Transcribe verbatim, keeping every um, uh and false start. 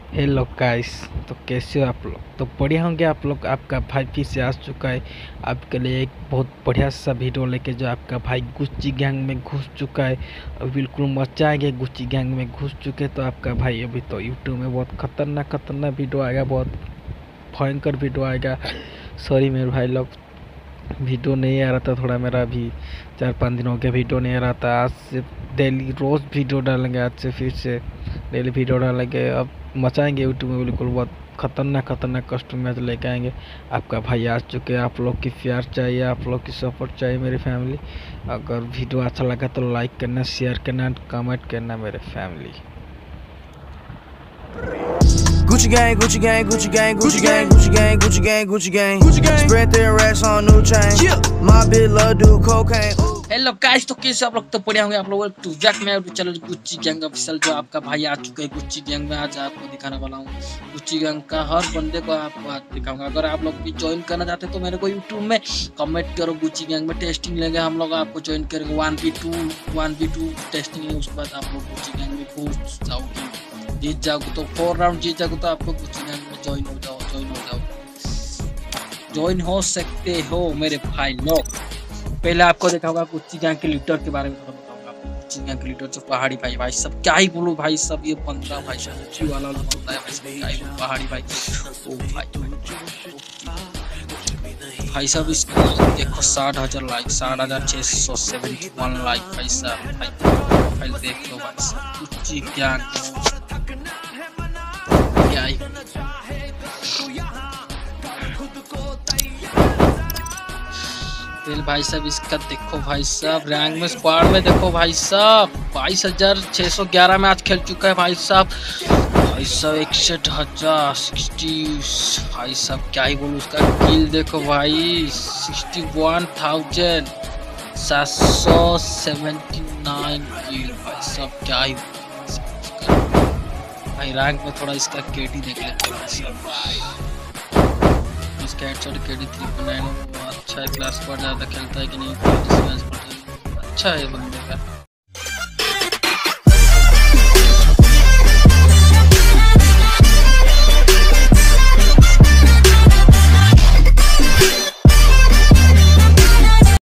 Hello guys. तो कैसे हो आप लोग? तो बढ़िया होंगे आप लोग। आपका भाई फिर से आ चुका है आपके लिए एक बहुत बढ़िया सा वीडियो लेके, जो आपका भाई गुच्ची गैंग में घुस चुका है और बिल्कुल मचाएंगे। गुच्ची गैंग में घुस चुके तो आपका भाई अभी तो यूट्यूब में बहुत खतरनाक खतरनाक वीडियो आएगा, बहुत भयंकर वीडियो आएगा। सॉरी मेरे भाई लोग, वीडियो नहीं आ रहा था, थोड़ा मेरा अभी चार पाँच दिन हो गया वीडियो नहीं आ रहा था। आज से डेली रोज़ वीडियो डालेंगे, आज से फिर से डेली वीडियो डालेंगे। अब मचाएंगे यूट्यूब में, बिल्कुल बहुत खतरनाक खतरनाक कस्टम मैच लेके आएंगे। आपका भाई आ चुके हैं, आप लोग की प्यार चाहिए, आप लोग की सपोर्ट चाहिए मेरी फैमिली। अगर वीडियो अच्छा लगा तो लाइक करना, शेयर करना, कमेंट करना मेरे family. Gucci gang, Gucci gang, Gucci gang, Gucci gang, Gucci gang, Gucci gang, Gucci gang, Gucci gang. Spread their racks on new chain. My bitch love do cocaine. Hello guys, तो कैसे आप लोग? तो बढ़िया होंगे आप लोग। टू जैक में चलो गुच्ची गैंग ऑफिशियल, जो आपका भाई आ चुके हैं गुच्ची गैंग में। आज आपको दिखाने वाला हूँ गुच्ची गैंग का हर बंदे को आपको आज दिखाऊंगा। अगर आप लोग भी ज्वाइन करना चाहते हैं तो मेरे को यूट्यूब में कमेंट करो। गुच्ची गैंग में टेस्टिंग लेंगे हम लोग, आपको ज्वाइन करेंगे। One B two one B two testing लेंगे, उसके बाद आप लोग गुच्ची गैंग में घुस जाओगे। जीत जाओगे तो फोर राउंड जीत जाओगे तो आपको गुच्ची गैंग में ज्वाइन हो जाओ ज्वाइन हो जाओ ज्वाइन हो सकते हो मेरे भाई लोग। पहले आपको देखा होगा गुच्ची गैंग के लीडर के बारे में थोड़ा बताऊंगा आपको। गुच्ची गैंग के लीडर जो पहाड़ी भाई भाई सब क्या ही बोलूं भाई, सब ये पंद्रह भाई सब वाला होता है भाई, सब क्या ही पहाड़ी भाई। ओ भाई भाई साहब इस देखो साठ हजार लाइक, साठ हजार छह सौ सेवेंटी वन लाइक भाई साहब। भाई भाई देख लो भाई साहब, गुच्ची गैंग क्या ही भाई साहब। इसका देखो भाई साहब, रैंक में स्क्वाड में देखो भाई साहब, बाईस हजार छह सौ ग्यारह मैच खेल चुका है भाई साहब। भाई साहब इकसठ हजार सिक्सटी भाई साहब क्या ही बोलूं। उसका किल देखो भाई, सिक्सटी वन थाउजेंड सात सौ सेवेंटी नाइन किल भाई साहब, क्या ही भाई। रैंक में थोड़ा इसका केडी देख लेते हैं भाई साहब। इसका headshot KD three point nine अच्छा है। क्लास पर ज़्यादा खेलता है कि नहीं, अच्छा है बंदे का।